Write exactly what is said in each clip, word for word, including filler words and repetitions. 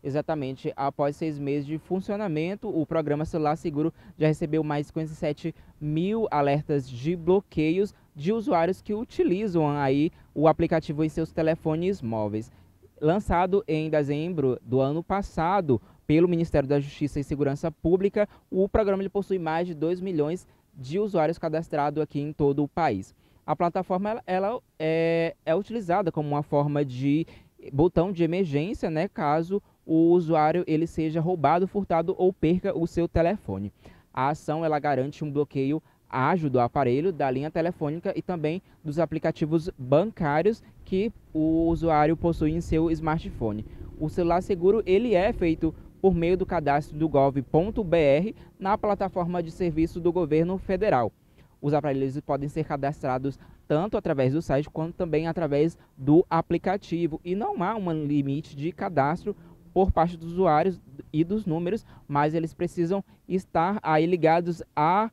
Exatamente, após seis meses de funcionamento, o programa Celular Seguro já recebeu mais de cinquenta e sete mil alertas de bloqueios de usuários que utilizam aí o aplicativo em seus telefones móveis. Lançado em dezembro do ano passado pelo Ministério da Justiça e Segurança Pública, o programa ele possui mais de dois milhões de usuários cadastrados aqui em todo o país. A plataforma ela, ela é, é utilizada como uma forma de botão de emergência, né, caso o usuário ele seja roubado, furtado ou perca o seu telefone. A ação ela garante um bloqueio ágil do aparelho, da linha telefônica e também dos aplicativos bancários que o usuário possui em seu smartphone. O celular seguro ele é feito por meio do cadastro do gov ponto br na plataforma de serviço do governo federal. Os aparelhos podem ser cadastrados tanto através do site quanto também através do aplicativo e não há um limite de cadastro por parte dos usuários e dos números, mas eles precisam estar aí ligados a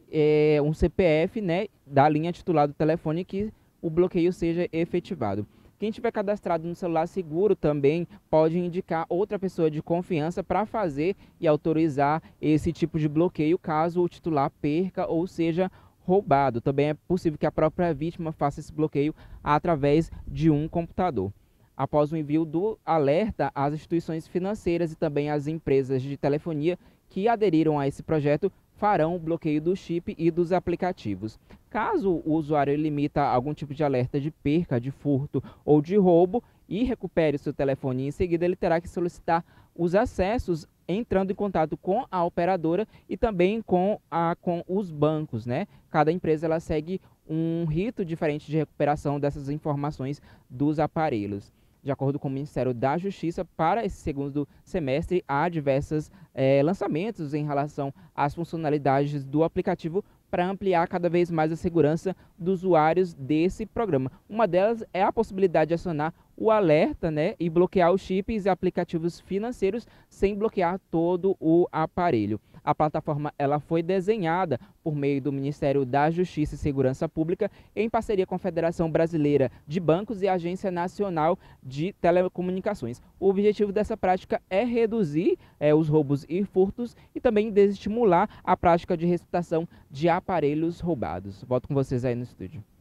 é, um C P F, né, da linha titular do telefone que o bloqueio seja efetivado. Quem tiver cadastrado no celular seguro também pode indicar outra pessoa de confiança para fazer e autorizar esse tipo de bloqueio caso o titular perca ou seja roubado. Também é possível que a própria vítima faça esse bloqueio através de um computador. Após o envio do alerta, as instituições financeiras e também as empresas de telefonia que aderiram a esse projeto farão o bloqueio do chip e dos aplicativos. Caso o usuário limita algum tipo de alerta de perca, de furto ou de roubo e recupere o seu telefone em seguida, ele terá que solicitar os acessos entrando em contato com a operadora e também com, a, com os bancos, né? Cada empresa ela segue um rito diferente de recuperação dessas informações dos aparelhos. De acordo com o Ministério da Justiça, para esse segundo semestre, há diversos eh, lançamentos em relação às funcionalidades do aplicativo para ampliar cada vez mais a segurança dos usuários desse programa. Uma delas é a possibilidade de acionar o alerta, né, e bloquear os chips e aplicativos financeiros sem bloquear todo o aparelho. A plataforma ela foi desenhada por meio do Ministério da Justiça e Segurança Pública em parceria com a Federação Brasileira de Bancos e a Agência Nacional de Telecomunicações. O objetivo dessa prática é reduzir é, os roubos e furtos e também desestimular a prática de receptação de aparelhos roubados. Volto com vocês aí no estúdio.